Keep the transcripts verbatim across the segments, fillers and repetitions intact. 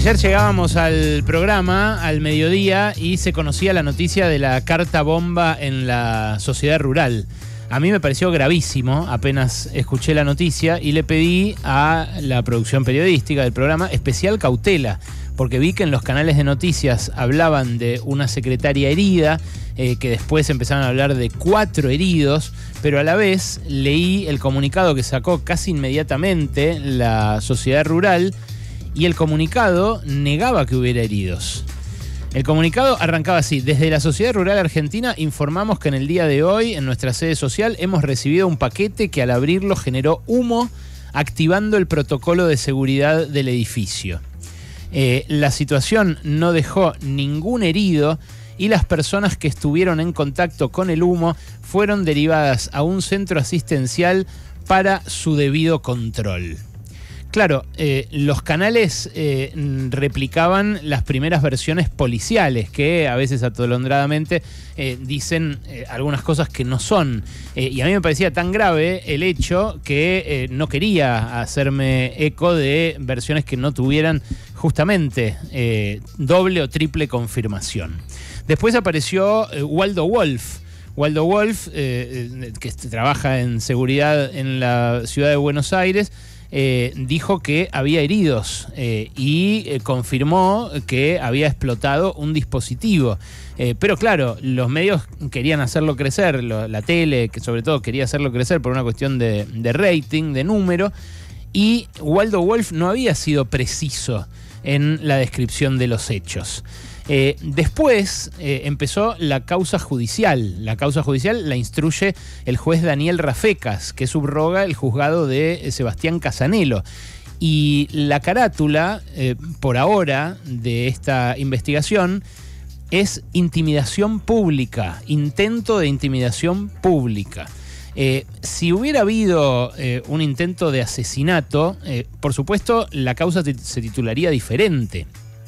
Ayer llegábamos al programa al mediodía y se conocía la noticia de la carta bomba en la sociedad rural. A mí me pareció gravísimo apenas escuché la noticia y le pedí a la producción periodística del programa especial cautela, porque vi que en los canales de noticias hablaban de una secretaria herida, eh, que después empezaron a hablar de cuatro heridos, pero a la vez leí el comunicado que sacó casi inmediatamente la sociedad rural y el comunicado negaba que hubiera heridos. El comunicado arrancaba así: desde la Sociedad Rural Argentina informamos que en el día de hoy en nuestra sede social hemos recibido un paquete que al abrirlo generó humo, activando el protocolo de seguridad del edificio. Eh, la situación no dejó ningún herido y las personas que estuvieron en contacto con el humo fueron derivadas a un centro asistencial para su debido control. Claro, eh, los canales eh, replicaban las primeras versiones policiales que a veces atolondradamente eh, dicen eh, algunas cosas que no son. Eh, y a mí me parecía tan grave el hecho que eh, no quería hacerme eco de versiones que no tuvieran justamente eh, doble o triple confirmación. Después apareció eh, Waldo Wolf. Waldo Wolf, eh, que trabaja en seguridad en la ciudad de Buenos Aires, Eh, dijo que había heridos eh, y eh, confirmó que había explotado un dispositivo. Eh, pero claro, los medios querían hacerlo crecer, lo, la tele, que sobre todo quería hacerlo crecer por una cuestión de, de rating, de número, y Waldo Wolf no había sido preciso en la descripción de los hechos. Eh, después eh, empezó la causa judicial. La causa judicial la instruye el juez Daniel Rafecas, que subroga el juzgado de Sebastián Casanelo. Y la carátula, eh, por ahora, de esta investigación es intimidación pública, intento de intimidación pública. Eh, si hubiera habido eh, un intento de asesinato, eh, por supuesto la causa se titularía diferente.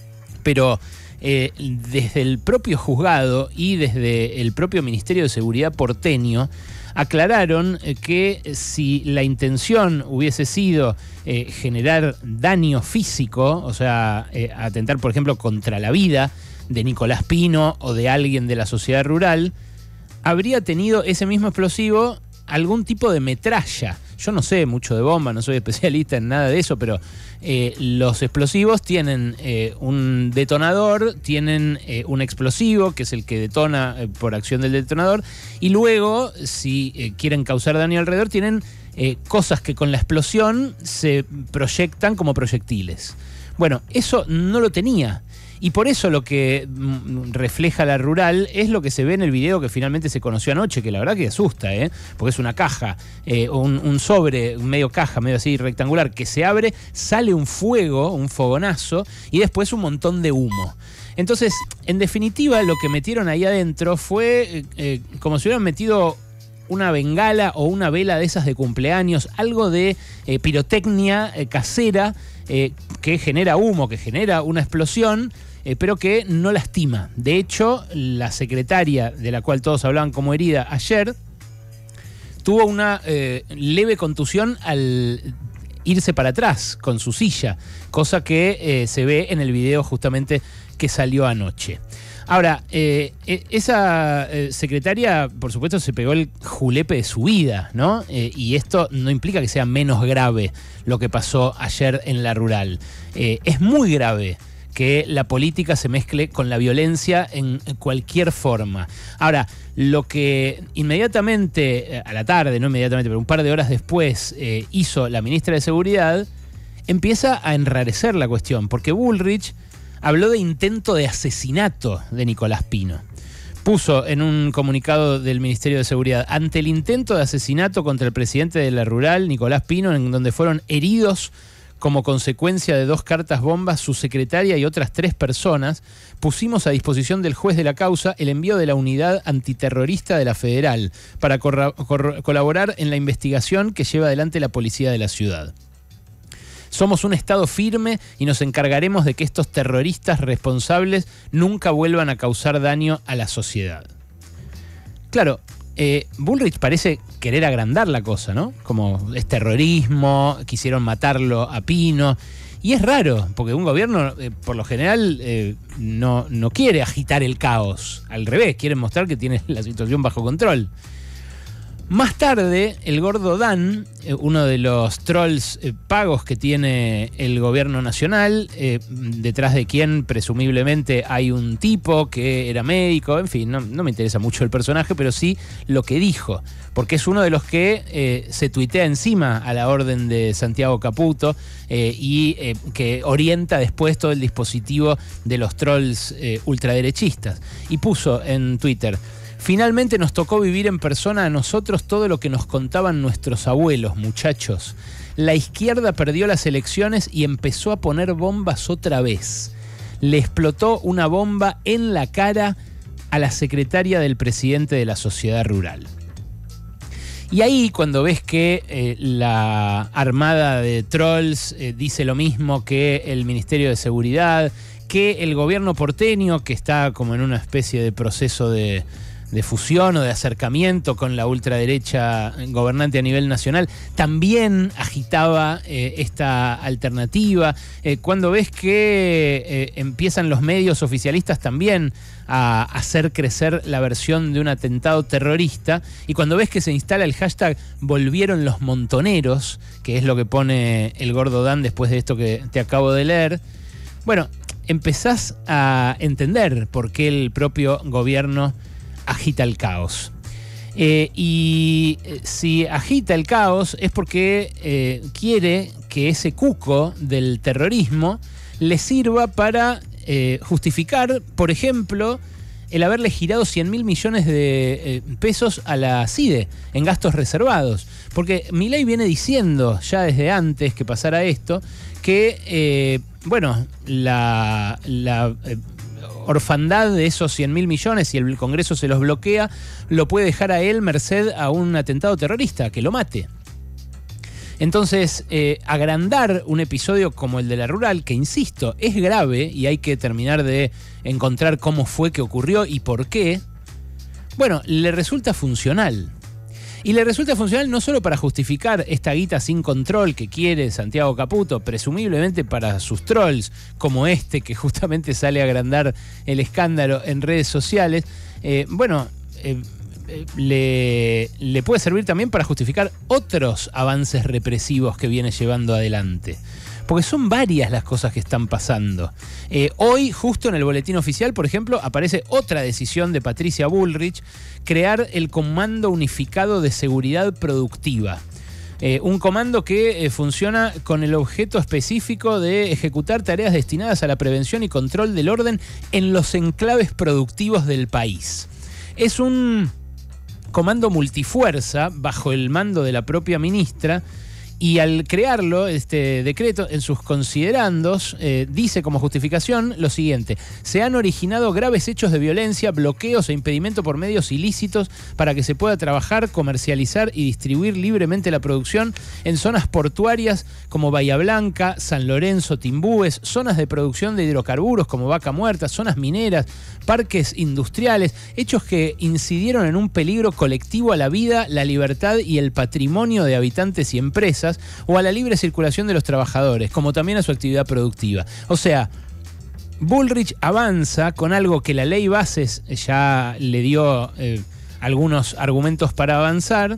Pero Eh, desde el propio juzgado y desde el propio Ministerio de Seguridad porteño aclararon eh, que si la intención hubiese sido eh, generar daño físico, o sea, eh, atentar por ejemplo contra la vida de Nicolás Pino o de alguien de la sociedad rural, habría tenido ese mismo explosivo algún tipo de metralla. Yo no sé mucho de bomba, no soy especialista en nada de eso, pero eh, los explosivos tienen eh, un detonador, tienen eh, un explosivo, que es el que detona eh, por acción del detonador, y luego, si eh, quieren causar daño alrededor, tienen eh, cosas que con la explosión se proyectan como proyectiles. Bueno, eso no lo tenía. Y por eso lo que refleja la rural es lo que se ve en el video que finalmente se conoció anoche, que la verdad que asusta, ¿eh? Porque es una caja, eh, un, un sobre, medio caja, medio así rectangular, que se abre, sale un fuego, un fogonazo, y después un montón de humo. Entonces, en definitiva, lo que metieron ahí adentro fue eh, como si hubieran metido una bengala o una vela de esas de cumpleaños, algo de eh, pirotecnia eh, casera eh, que genera humo, que genera una explosión, Eh, pero que no lastima. De hecho, la secretaria, de la cual todos hablaban como herida ayer, tuvo una eh, leve contusión al irse para atrás con su silla, cosa que eh, se ve en el video justamente que salió anoche. Ahora, eh, esa eh, secretaria, por supuesto, se pegó el julepe de su vida, ¿no? Eh, y esto no implica que sea menos grave lo que pasó ayer en la rural. Eh, es muy grave que la política se mezcle con la violencia en cualquier forma. Ahora, lo que inmediatamente, a la tarde, no inmediatamente, pero un par de horas después, eh, hizo la ministra de Seguridad, empieza a enrarecer la cuestión, porque Bullrich habló de intento de asesinato de Nicolás Pino. Puso en un comunicado del Ministerio de Seguridad: ante el intento de asesinato contra el presidente de la rural, Nicolás Pino, en donde fueron heridos como consecuencia de dos cartas bombas, su secretaria y otras tres personas, pusimos a disposición del juez de la causa el envío de la unidad antiterrorista de la Federal para colaborar en la investigación que lleva adelante la policía de la ciudad. Somos un Estado firme y nos encargaremos de que estos terroristas responsables nunca vuelvan a causar daño a la sociedad. Claro, eh, Bullrich parece querer agrandar la cosa, ¿no? Como es terrorismo, quisieron matarlo a Pino. Y es raro, porque un gobierno, eh, por lo general, eh, no, no quiere agitar el caos. Al revés, quiere mostrar que tiene la situación bajo control. Más tarde, el gordo Dan, eh, uno de los trolls eh, pagos que tiene el gobierno nacional, eh, detrás de quien presumiblemente hay un tipo que era médico, en fin, no, no me interesa mucho el personaje, pero sí lo que dijo, porque es uno de los que eh, se tuitea encima a la orden de Santiago Caputo eh, y eh, que orienta después todo el dispositivo de los trolls eh, ultraderechistas. Y puso en Twitter: finalmente nos tocó vivir en persona a nosotros todo lo que nos contaban nuestros abuelos, muchachos. La izquierda perdió las elecciones y empezó a poner bombas otra vez. Le explotó una bomba en la cara a la secretaria del presidente de la Sociedad Rural. Y ahí, cuando ves que eh, la armada de trolls eh, dice lo mismo que el Ministerio de Seguridad, que el gobierno porteño, que está como en una especie de proceso de... de fusión o de acercamiento con la ultraderecha gobernante a nivel nacional, también agitaba eh, esta alternativa. Eh, cuando ves que eh, empiezan los medios oficialistas también a hacer crecer la versión de un atentado terrorista, y cuando ves que se instala el hashtag volvieron los montoneros, que es lo que pone el gordo Dan después de esto que te acabo de leer, bueno, empezás a entender por qué el propio gobierno agita el caos. Eh, y eh, si agita el caos es porque eh, quiere que ese cuco del terrorismo le sirva para eh, justificar, por ejemplo, el haberle girado cien mil millones de eh, pesos a la CIDE en gastos reservados. Porque Milei viene diciendo ya desde antes que pasara esto que, eh, bueno, la... la eh, orfandad de esos cien mil millones, si el Congreso se los bloquea, lo puede dejar a él merced a un atentado terrorista, que lo mate. Entonces, eh, agrandar un episodio como el de la Rural, que insisto, es grave y hay que terminar de encontrar cómo fue que ocurrió y por qué, bueno, le resulta funcional. Y le resulta funcional no solo para justificar esta guita sin control que quiere Santiago Caputo, presumiblemente para sus trolls, como este que justamente sale a agrandar el escándalo en redes sociales. Eh, bueno, eh, eh, le, le puede servir también para justificar otros avances represivos que viene llevando adelante. Porque son varias las cosas que están pasando. Eh, hoy, justo en el boletín oficial, por ejemplo, aparece otra decisión de Patricia Bullrich: crear el Comando Unificado de Seguridad Productiva. Eh, un comando que eh, funciona con el objeto específico de ejecutar tareas destinadas a la prevención y control del orden en los enclaves productivos del país. Es un comando multifuerza bajo el mando de la propia ministra. Y al crearlo, este decreto, en sus considerandos, eh, dice como justificación lo siguiente: se han originado graves hechos de violencia, bloqueos e impedimento por medios ilícitos para que se pueda trabajar, comercializar y distribuir libremente la producción en zonas portuarias como Bahía Blanca, San Lorenzo, Timbúes, zonas de producción de hidrocarburos como Vaca Muerta, zonas mineras, parques industriales, hechos que incidieron en un peligro colectivo a la vida, la libertad y el patrimonio de habitantes y empresas, o a la libre circulación de los trabajadores, como también a su actividad productiva. O sea, Bullrich avanza con algo que la ley Bases ya le dio eh, algunos argumentos para avanzar,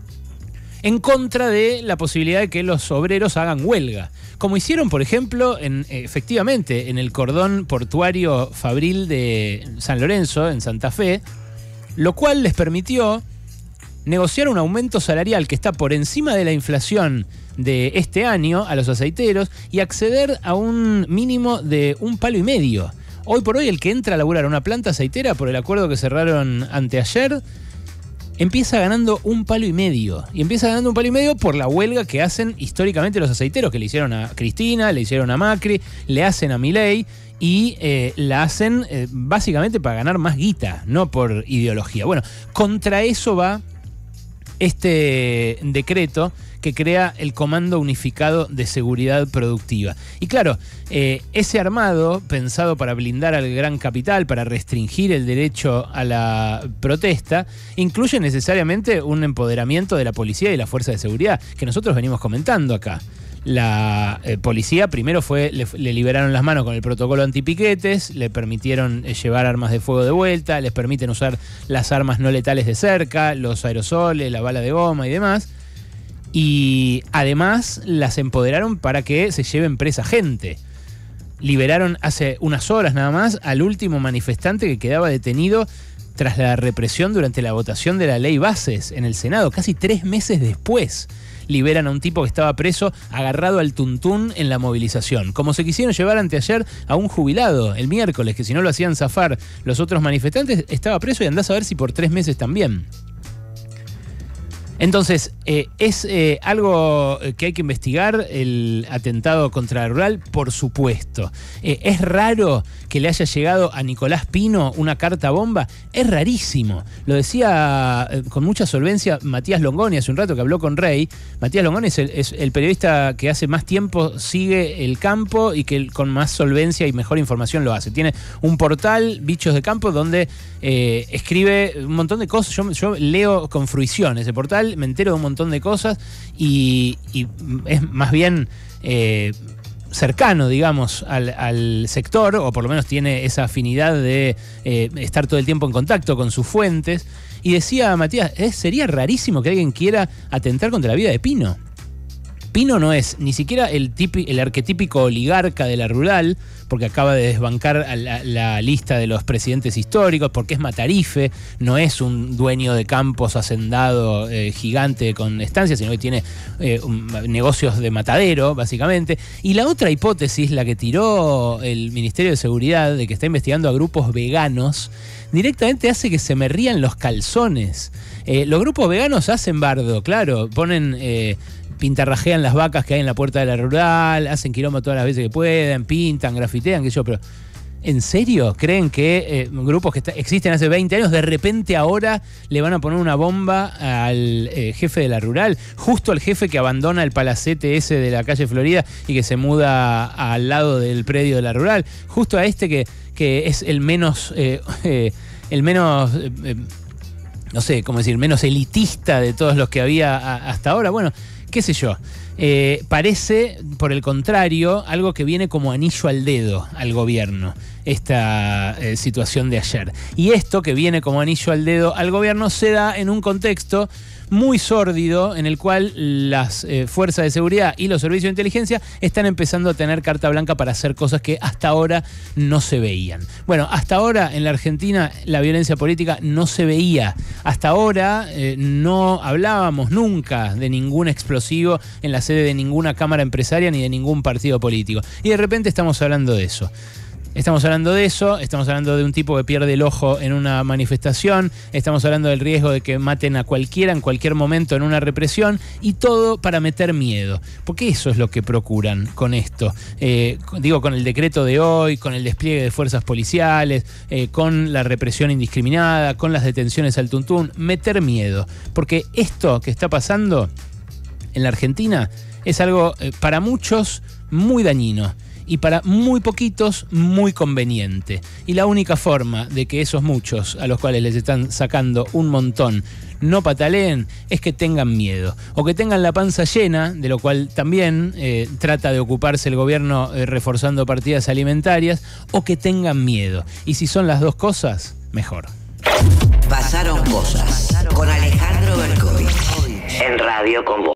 en contra de la posibilidad de que los obreros hagan huelga. Como hicieron, por ejemplo, en, efectivamente, en el cordón portuario fabril de San Lorenzo, en Santa Fe, lo cual les permitió negociar un aumento salarial que está por encima de la inflación de este año a los aceiteros y acceder a un mínimo de un palo y medio. Hoy por hoy el que entra a laburar a una planta aceitera por el acuerdo que cerraron anteayer empieza ganando un palo y medio. Y empieza ganando un palo y medio por la huelga que hacen históricamente los aceiteros, que le hicieron a Cristina, le hicieron a Macri, le hacen a Milei y eh, la hacen eh, básicamente para ganar más guita, no por ideología. Bueno, contra eso va este decreto que crea el Comando Unificado de Seguridad Productiva. Y claro, eh, ese armado, pensado para blindar al gran capital, para restringir el derecho a la protesta, incluye necesariamente un empoderamiento de la policía y la fuerza de seguridad, que nosotros venimos comentando acá. La eh, policía primero fue le, le liberaron las manos con el protocolo antipiquetes, le permitieron eh, llevar armas de fuego de vuelta, les permiten usar las armas no letales de cerca, los aerosoles, la bala de goma y demás. Y además las empoderaron para que se lleven presa gente. Liberaron hace unas horas nada más al último manifestante que quedaba detenido tras la represión durante la votación de la ley Bases en el Senado, casi tres meses después. Liberan a un tipo que estaba preso, agarrado al tuntún en la movilización. Como se quisieron llevar anteayer a un jubilado el miércoles, que si no lo hacían zafar los otros manifestantes, estaba preso y andás a ver si por tres meses también. Entonces, eh, ¿es eh, algo que hay que investigar el atentado contra la rural? Por supuesto. Eh, ¿Es raro que le haya llegado a Nicolás Pino una carta bomba? Es rarísimo. Lo decía eh, con mucha solvencia Matías Longoni hace un rato que habló con Rey. Matías Longoni es el, es el periodista que hace más tiempo sigue el campo y que con más solvencia y mejor información lo hace. Tiene un portal, Bichos de Campo, donde eh, escribe un montón de cosas. Yo, yo leo con fruición ese portal, me entero de un montón de cosas y, y es más bien eh, cercano, digamos, al, al sector, o por lo menos tiene esa afinidad de eh, estar todo el tiempo en contacto con sus fuentes. Y decía Matías, ¿eh? sería rarísimo que alguien quiera atentar contra la vida de Pino. Pino no es ni siquiera el, tipi, el arquetípico oligarca de la rural, porque acaba de desbancar a la, la lista de los presidentes históricos, porque es matarife, no es un dueño de campos hacendado eh, gigante con estancias, sino que tiene eh, un, negocios de matadero, básicamente. Y la otra hipótesis, la que tiró el Ministerio de Seguridad, de que está investigando a grupos veganos, directamente hace que se me rían los calzones. Eh, los grupos veganos hacen bardo, claro, ponen... Eh, pintarrajean las vacas que hay en la puerta de la rural, hacen quilombo todas las veces que puedan, pintan, grafitean, qué sé yo, pero ¿en serio creen que eh, grupos que está, existen hace veinte años de repente ahora le van a poner una bomba al eh, jefe de la rural? Justo al jefe que abandona el palacete ese de la calle Florida y que se muda al lado del predio de la rural, justo a este que, que es el menos eh, eh, el menos eh, eh, no sé cómo decir, menos elitista de todos los que había a, hasta ahora. Bueno, qué sé yo, eh, parece, por el contrario, algo que viene como anillo al dedo al gobierno, esta eh, situación de ayer. Y esto que viene como anillo al dedo al gobierno se da en un contexto muy sórdido en el cual las eh, fuerzas de seguridad y los servicios de inteligencia están empezando a tener carta blanca para hacer cosas que hasta ahora no se veían. Bueno, hasta ahora en la Argentina la violencia política no se veía. Hasta ahora eh, no hablábamos nunca de ningún explosivo en la sede de ninguna cámara empresaria ni de ningún partido político. Y de repente estamos hablando de eso. Estamos hablando de eso, estamos hablando de un tipo que pierde el ojo en una manifestación, estamos hablando del riesgo de que maten a cualquiera en cualquier momento en una represión, y todo para meter miedo, porque eso es lo que procuran con esto. Eh, digo, con el decreto de hoy, con el despliegue de fuerzas policiales, eh, con la represión indiscriminada, con las detenciones al tuntún, meter miedo, porque esto que está pasando en la Argentina es algo eh, para muchos muy dañino. Y para muy poquitos, muy conveniente. Y la única forma de que esos muchos, a los cuales les están sacando un montón, no pataleen, es que tengan miedo. O que tengan la panza llena, de lo cual también eh, trata de ocuparse el gobierno eh, reforzando partidas alimentarias, o que tengan miedo. Y si son las dos cosas, mejor. Pasaron cosas con Alejandro Berkovich en Radio Con Vos.